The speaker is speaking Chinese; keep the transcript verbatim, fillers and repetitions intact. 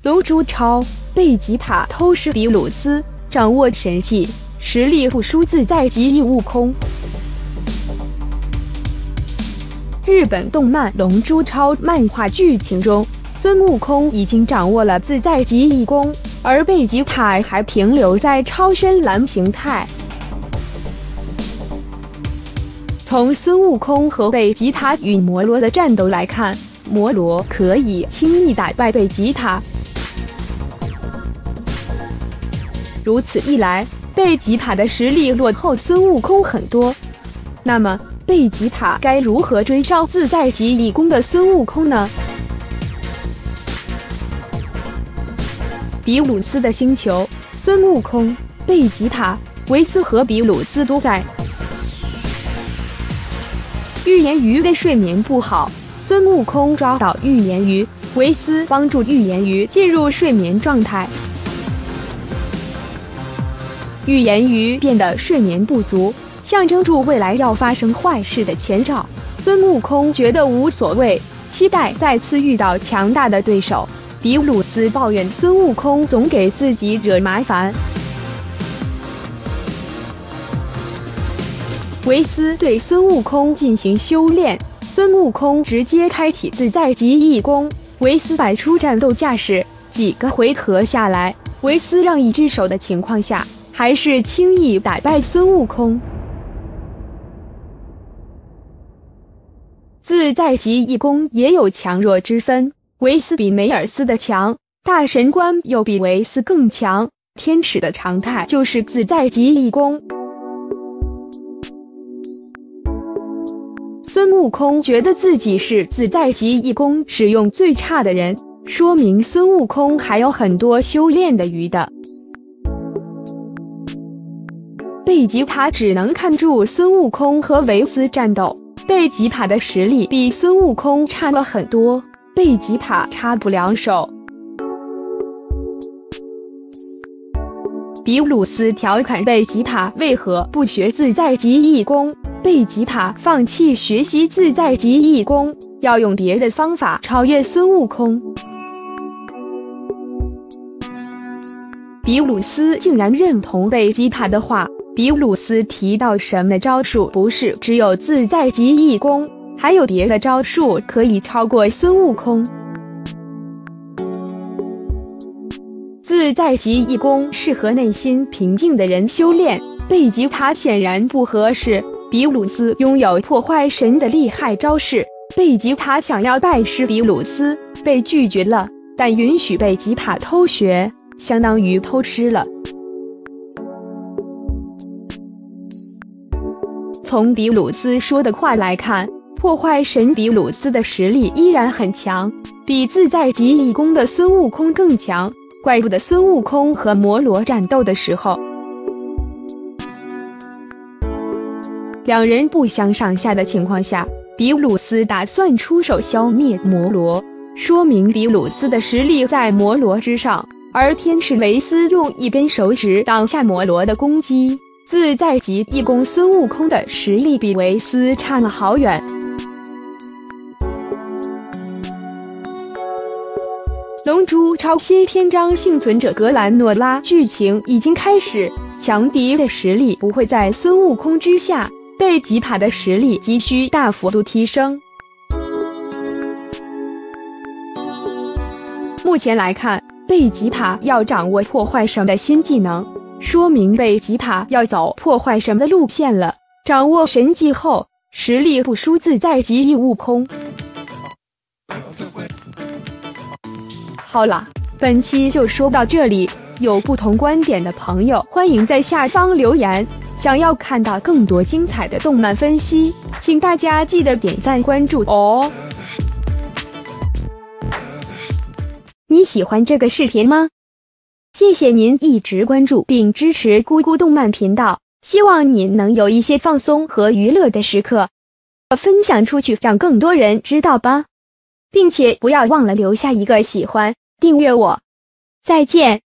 龙珠超贝吉塔偷师比鲁斯，掌握神技，实力不输自在极意悟空。日本动漫《龙珠超》漫画剧情中，孙悟空已经掌握了自在极意功，而贝吉塔还停留在超深蓝形态。从孙悟空和贝吉塔与摩罗的战斗来看，摩罗可以轻易打败贝吉塔。如此一来，贝吉塔的实力落后孙悟空很多。那么，贝吉塔该如何追上自在极意功的孙悟空呢？比鲁斯的星球，孙悟空、贝吉塔、维斯和比鲁斯都在。预言鱼的睡眠不好，孙悟空抓到预言鱼，维斯帮助预言鱼进入睡眠状态。预言鱼变得睡眠不足，象征住未来要发生坏事的前兆。孙悟空觉得无所谓，期待再次遇到强大的对手。比鲁斯抱怨孙悟空总给自己惹麻烦。维斯对孙悟空进行修炼，孙悟空直接开启自在极意功，维斯摆出战斗架势，几个回合下来，维斯让一只手的情况下，还是轻易打败孙悟空。自在极意功也有强弱之分，维斯比梅尔斯的强，大神官又比维斯更强，天使的常态就是自在极意功。孙悟空觉得自己是自在极意功使用最差的人，说明孙悟空还有很多修炼的余地。贝吉塔只能看住孙悟空和维斯战斗，贝吉塔的实力比孙悟空差了很多，贝吉塔插不了手。比鲁斯调侃贝吉塔为何不学自在极意功，贝吉塔放弃学习自在极意功，要用别的方法超越孙悟空。比鲁斯竟然认同贝吉塔的话。比鲁斯提到什么招数不是只有自在极意功，还有别的招数可以超过孙悟空。自在极意功适合内心平静的人修炼，贝吉塔显然不合适。比鲁斯拥有破坏神的厉害招式，贝吉塔想要拜师比鲁斯，被拒绝了，但允许贝吉塔偷学，相当于偷师了。从比鲁斯说的话来看，破坏神比鲁斯的实力依然很强，比自在极意功的孙悟空更强，怪不得孙悟空和摩罗战斗的时候，两人不相上下的情况下，比鲁斯打算出手消灭摩罗，说明比鲁斯的实力在摩罗之上，而天使维斯用一根手指挡下摩罗的攻击。自在极意功孙悟空的实力比维斯差了好远。龙珠超新篇章幸存者格兰诺拉剧情已经开始，强敌的实力不会在孙悟空之下，贝吉塔的实力急需大幅度提升。目前来看，贝吉塔要掌握破坏神的新技能，说明贝吉塔要走破坏神的路线了。掌握神技后，实力不输自在极意悟空。好了，本期就说到这里，有不同观点的朋友欢迎在下方留言。想要看到更多精彩的动漫分析，请大家记得点赞关注哦。你喜欢这个视频吗？谢谢您一直关注并支持咕咕动漫频道，希望你能有一些放松和娱乐的时刻，分享出去让更多人知道吧，并且不要忘了留下一个喜欢，订阅我。再见。